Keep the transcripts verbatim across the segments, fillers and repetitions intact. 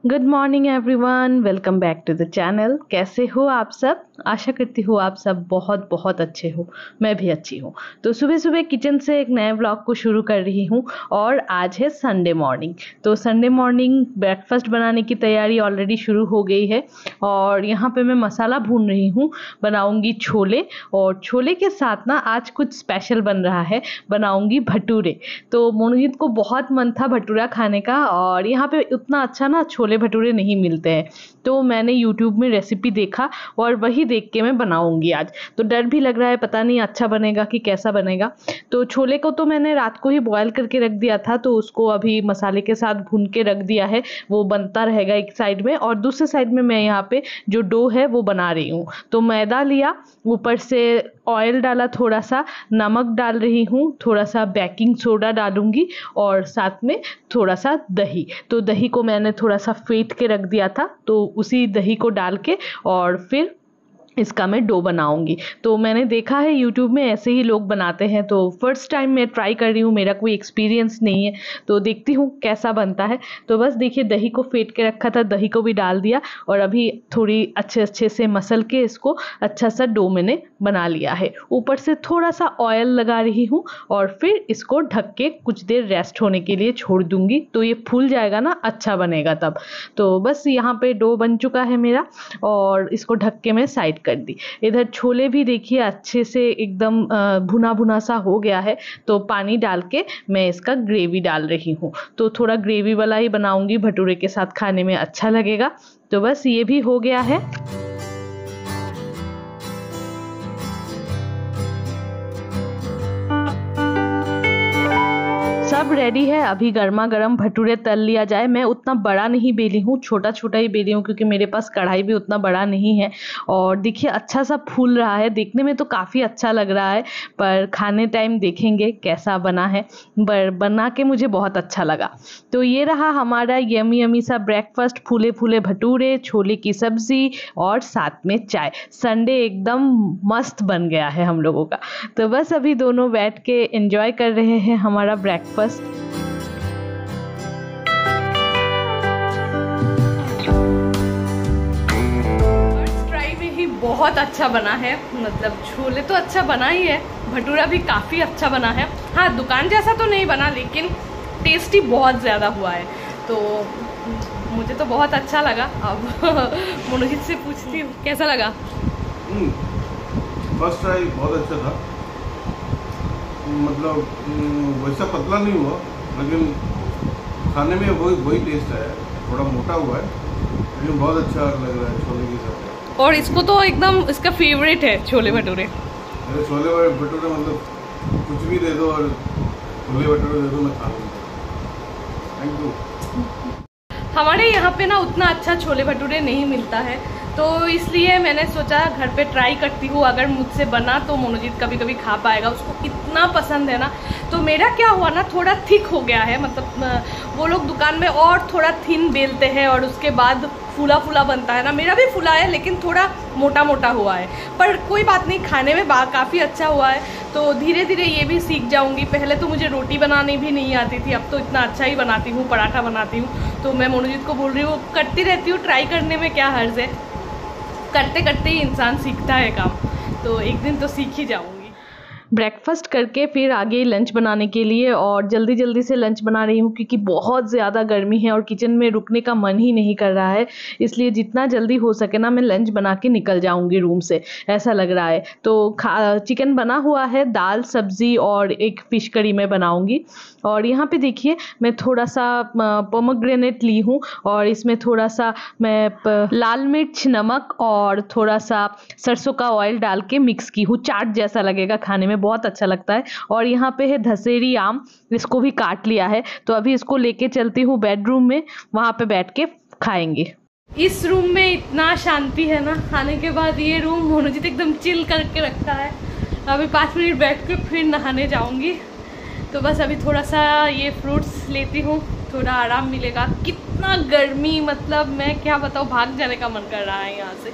Good morning everyone, welcome back to the channel. कैसे हो आप सब? आशा करती हूँ आप सब बहुत बहुत अच्छे हो। मैं भी अच्छी हूँ। तो सुबह सुबह किचन से एक नए व्लॉग को शुरू कर रही हूँ और आज है संडे मॉर्निंग। तो संडे मॉर्निंग ब्रेकफास्ट बनाने की तैयारी ऑलरेडी शुरू हो गई है और यहाँ पे मैं मसाला भून रही हूँ। बनाऊँगी छोले और छोले के साथ ना आज कुछ स्पेशल बन रहा है, बनाऊँगी भटूरे। तो मोनोजीत को बहुत मन था भटूरा खाने का और यहाँ पे उतना अच्छा ना छोले भटूरे नहीं मिलते हैं, तो मैंने यूट्यूब में रेसिपी देखा और वही देख के मैं बनाऊंगी आज। तो डर भी लग रहा है, पता नहीं अच्छा बनेगा कि कैसा बनेगा। तो छोले को तो मैंने रात को ही बॉयल करके रख दिया था, तो उसको अभी मसाले के साथ भून के रख दिया है। वो बनता रहेगा एक साइड में और दूसरे साइड में मैं यहाँ पे जो डो है वो बना रही हूँ। तो मैदा लिया, ऊपर से ऑयल डाला, थोड़ा सा नमक डाल रही हूँ, थोड़ा सा बेकिंग सोडा डालूंगी और साथ में थोड़ा सा दही। तो दही को मैंने थोड़ा सा फेंट के रख दिया था, तो उसी दही को डाल के और फिर इसका मैं डो बनाऊंगी। तो मैंने देखा है यूट्यूब में ऐसे ही लोग बनाते हैं, तो फर्स्ट टाइम मैं ट्राई कर रही हूँ, मेरा कोई एक्सपीरियंस नहीं है, तो देखती हूँ कैसा बनता है। तो बस देखिए, दही को फेंट के रखा था, दही को भी डाल दिया और अभी थोड़ी अच्छे अच्छे से मसल के इसको अच्छा सा डो मैंने बना लिया है। ऊपर से थोड़ा सा ऑयल लगा रही हूँ और फिर इसको ढक के कुछ देर रेस्ट होने के लिए छोड़ दूंगी, तो ये फूल जाएगा ना, अच्छा बनेगा तब। तो बस यहाँ पे डो बन चुका है मेरा और इसको ढक के मैं साइड कर दी। इधर छोले भी देखिए अच्छे से एकदम भुना भुना सा हो गया है, तो पानी डाल के मैं इसका ग्रेवी डाल रही हूँ। तो थोड़ा ग्रेवी वाला ही बनाऊंगी, भटूरे के साथ खाने में अच्छा लगेगा। तो बस ये भी हो गया है। सब रेडी है, अभी गर्मा गर्म भटूरे तल लिया जाए। मैं उतना बड़ा नहीं बेली हूँ, छोटा छोटा ही बेली हूँ क्योंकि मेरे पास कढ़ाई भी उतना बड़ा नहीं है। और देखिए अच्छा सा फूल रहा है, देखने में तो काफ़ी अच्छा लग रहा है, पर खाने टाइम देखेंगे कैसा बना है। पर बना के मुझे बहुत अच्छा लगा। तो ये रहा हमारा यमी यमी सा ब्रेकफास्ट, फूले फूले भटूरे, छोले की सब्जी और साथ में चाय। संडे एकदम मस्त बन गया है हम लोगों का। तो बस अभी दोनों बैठ के एंजॉय कर रहे हैं हमारा ब्रेकफास्ट। ट्राई में ही बहुत अच्छा बना है, मतलब छोले तो अच्छा बना ही है, भटूरा भी काफ़ी अच्छा बना है। हाँ, दुकान जैसा तो नहीं बना, लेकिन टेस्टी बहुत ज़्यादा हुआ है, तो मुझे तो बहुत अच्छा लगा। अब मोनोजीत से पूछती हूँ कैसा लगा। फर्स्ट ट्राई बहुत अच्छा था, मतलब वैसा पतला नहीं हुआ, लेकिन खाने में वही वही टेस्ट है। थोड़ा मोटा हुआ है लेकिन बहुत अच्छा लग रहा है छोले के साथ। और इसको तो एकदम इसका फेवरेट है छोले भटूरे। मेरे छोले भटूरे मतलब कुछ भी दे दो और छोले भटूरे दे दो, मैं खा लूँगा। Thank you. हमारे यहाँ पे ना उतना अच्छा छोले भटूरे नहीं मिलता है, तो इसलिए मैंने सोचा घर पे ट्राई करती हूँ, अगर मुझसे बना तो मोनोजीत कभी कभी खा पाएगा, उसको इतना पसंद है ना। तो मेरा क्या हुआ ना, थोड़ा थिक हो गया है, मतलब वो लोग दुकान में और थोड़ा थिन बेलते हैं और उसके बाद फूला फूला बनता है ना, मेरा भी फूला है लेकिन थोड़ा मोटा मोटा हुआ है, पर कोई बात नहीं, खाने में काफ़ी अच्छा हुआ है। तो धीरे धीरे ये भी सीख जाऊंगी। पहले तो मुझे रोटी बनानी भी नहीं आती थी, अब तो इतना अच्छा ही बनाती हूँ, पराठा बनाती हूँ। तो मैं मोनोजीत को बोल रही हूँ करती रहती हूँ, ट्राई करने में क्या हर्ज है, करते करते ही इंसान सीखता है काम, तो एक दिन तो सीख ही जाऊंगी। ब्रेकफास्ट करके फिर आगे लंच बनाने के लिए, और जल्दी जल्दी से लंच बना रही हूँ क्योंकि बहुत ज़्यादा गर्मी है और किचन में रुकने का मन ही नहीं कर रहा है, इसलिए जितना जल्दी हो सके ना मैं लंच बना के निकल जाऊँगी रूम से, ऐसा लग रहा है। तो खा चिकन बना हुआ है, दाल सब्ज़ी और एक फ़िश करी मैं बनाऊँगी। और यहाँ पे देखिए मैं थोड़ा सा पोमेग्रेनेट ली हूँ और इसमें थोड़ा सा मैं लाल मिर्च, नमक और थोड़ा सा सरसों का ऑयल डाल के मिक्स की हूँ, चाट जैसा लगेगा, खाने में बहुत अच्छा लगता है। और यहाँ पे है धसेरी आम, इसको भी काट लिया है, तो अभी इसको लेके चलती हूँ बेडरूम में, वहाँ पे बैठ के खाएंगे। इस रूम में इतना शांति है ना, खाने के बाद ये रूम मोनोजीत एकदम चिल करके रखता है। अभी पाँच मिनट बैठ के फिर नहाने जाऊँगी, तो बस अभी थोड़ा सा ये फ्रूट्स लेती हूँ, थोड़ा आराम मिलेगा। कितना गर्मी, मतलब मैं क्या बताऊँ, भाग जाने का मन कर रहा है यहाँ से।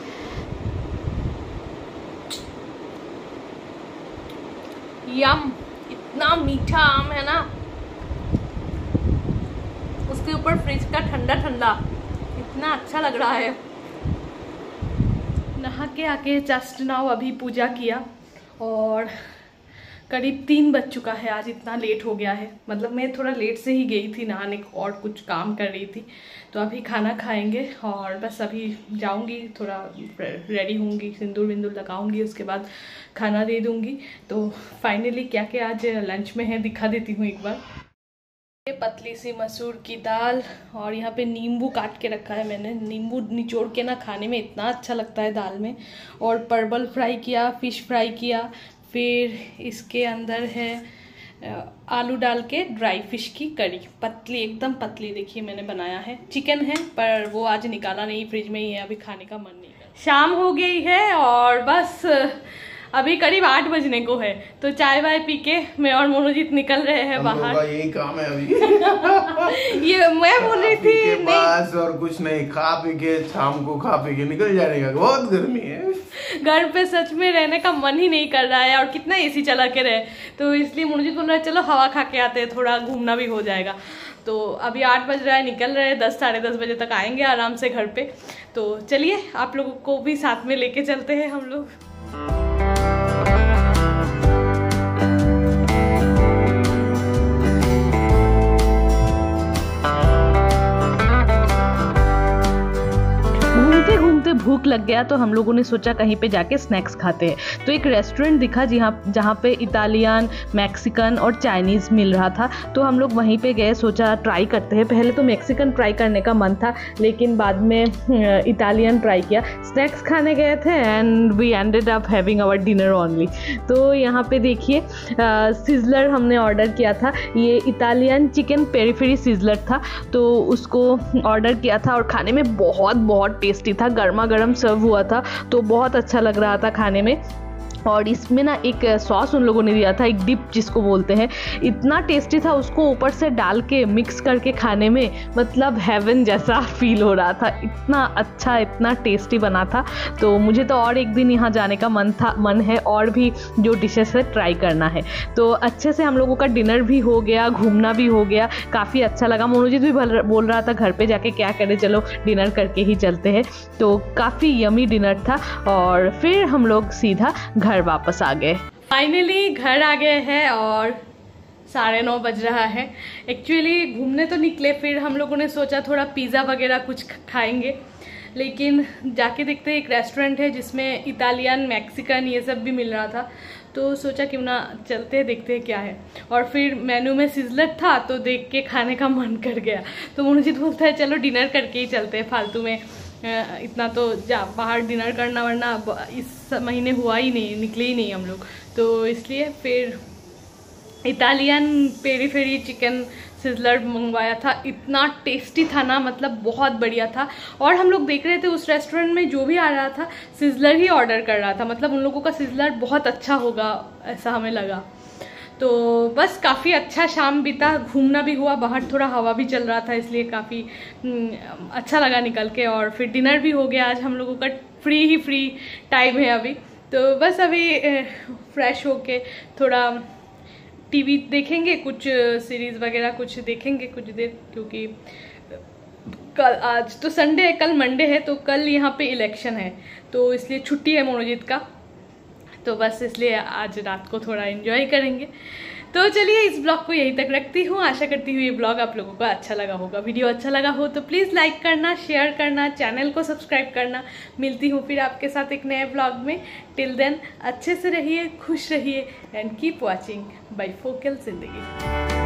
यम, इतना मीठा आम है ना, उसके ऊपर फ्रिज का ठंडा ठंडा, इतना अच्छा लग रहा है। नहा के आके जस्ट नाउ अभी पूजा किया और करीब तीन बज चुका है। आज इतना लेट हो गया है, मतलब मैं थोड़ा लेट से ही गई थी नहाने को और कुछ काम कर रही थी। तो अभी खाना खाएंगे और बस अभी जाऊंगी, थोड़ा रेडी होंगी, सिंदूर विंदूर लगाऊंगी, उसके बाद खाना दे दूंगी। तो फाइनली क्या क्या आज लंच में है दिखा देती हूँ एक बार। पतली सी मसूर की दाल और यहाँ पे नींबू काट के रखा है मैंने। नींबू निचोड़ के ना खाने में इतना अच्छा लगता है दाल में। और परवल फ्राई किया, फिश फ्राई किया, फिर इसके अंदर है आलू डाल के ड्राई फिश की करी, पतली एकदम पतली। देखिए मैंने बनाया है। चिकन है पर वो आज निकाला नहीं, फ्रिज में ही है, अभी खाने का मन नहीं कर। शाम हो गई है और बस अभी करीब आठ बजने को है, तो चाय वाय पी के मैं और मोनोजीत निकल रहे हैं बाहर। यही काम है अभी। ये मैं बोल रही थी बस और कुछ नहीं, खा पी के शाम को खा पी के निकल जाने का। बहुत गर्मी है घर पे, सच में रहने का मन ही नहीं कर रहा है और कितना एसी चला के रहे। तो इसलिए मोनोजीत बोल रहा है चलो हवा खा के आते हैं, थोड़ा घूमना भी हो जाएगा। तो अभी आठ बज रहा है, निकल रहे हैं, दस साढ़े दस बजे तक आएंगे आराम से घर पे। तो चलिए आप लोगों को भी साथ में लेके चलते हैं हम लोग। घूमते घूमते भूख लग गया तो हम लोगों ने सोचा कहीं पे जाके स्नैक्स खाते हैं। तो एक रेस्टोरेंट दिखा जहाँ जहाँ पे इटालियन, मैक्सिकन और चाइनीज़ मिल रहा था। तो हम लोग वहीं पे गए, सोचा ट्राई करते हैं। पहले तो मैक्सिकन ट्राई करने का मन था, लेकिन बाद में इटालियन ट्राई किया। स्नैक्स खाने गए थे and we ended up having our dinner only. तो यहाँ पे देखिए सिजलर हमने ऑर्डर किया था। ये Italian chicken peri peri sizzler था, तो उसको ऑर्डर किया था और खाने में बहुत बहुत टेस्टी था। गर्मा गर्म सर्व हुआ था तो बहुत अच्छा लग रहा था खाने में। और इसमें ना एक सॉस उन लोगों ने दिया था, एक डिप जिसको बोलते हैं, इतना टेस्टी था। उसको ऊपर से डाल के मिक्स करके खाने में मतलब हेवन जैसा फील हो रहा था। इतना अच्छा, इतना टेस्टी बना था। तो मुझे तो और एक दिन यहाँ जाने का मन था मन है और भी जो डिशेस है ट्राई करना है। तो अच्छे से हम लोगों का डिनर भी हो गया, घूमना भी हो गया, काफ़ी अच्छा लगा। मोनोजीत भी बोल रहा था घर पे जाके क्या करें, चलो डिनर करके ही चलते हैं। तो काफ़ी यमी डिनर था और फिर हम लोग सीधा घर वापस आ गए। फाइनली घर आ गए हैं और साढ़े नौ बज रहा है। एक्चुअली घूमने तो निकले, फिर हम लोगों ने सोचा थोड़ा पिज़्ज़ा वगैरह कुछ खाएंगे, लेकिन जाके देखते एक रेस्टोरेंट है जिसमें इटालियन, मैक्सिकन ये सब भी मिल रहा था। तो सोचा क्यों ना चलते हैं, देखते हैं क्या है। और फिर मेनू में सिजलर था तो देख के खाने का मन कर गया। तो मोनोजीत बोलता है चलो डिनर करके ही चलते हैं, फालतू में इतना तो जा बाहर डिनर करना वरना इस महीने हुआ ही नहीं, निकले ही नहीं हम लोग। तो इसलिए फिर Italian peri peri chicken sizzler मंगवाया था। इतना टेस्टी था ना, मतलब बहुत बढ़िया था। और हम लोग देख रहे थे उस रेस्टोरेंट में जो भी आ रहा था सिजलर ही ऑर्डर कर रहा था, मतलब उन लोगों का सिजलर बहुत अच्छा होगा ऐसा हमें लगा। तो बस काफ़ी अच्छा शाम बीता, घूमना भी हुआ, बाहर थोड़ा हवा भी चल रहा था, इसलिए काफ़ी अच्छा लगा निकल के। और फिर डिनर भी हो गया। आज हम लोगों का फ्री ही फ्री टाइम है अभी। तो बस अभी फ्रेश होके थोड़ा टीवी देखेंगे, कुछ सीरीज़ वगैरह कुछ देखेंगे कुछ देर, क्योंकि कल, आज तो संडे है, कल मंडे है, तो कल यहाँ पे इलेक्शन है तो इसलिए छुट्टी है मोनोजीत का। तो बस इसलिए आज रात को थोड़ा एंजॉय करेंगे। तो चलिए इस ब्लॉग को यहीं तक रखती हूँ। आशा करती हूँ ये ब्लॉग आप लोगों को अच्छा लगा होगा। वीडियो अच्छा लगा हो तो प्लीज़ लाइक करना, शेयर करना, चैनल को सब्सक्राइब करना। मिलती हूँ फिर आपके साथ एक नए ब्लॉग में। टिल देन अच्छे से रहिए, खुश रहिए एंड कीप वॉचिंग बाइफोकल जिंदगी।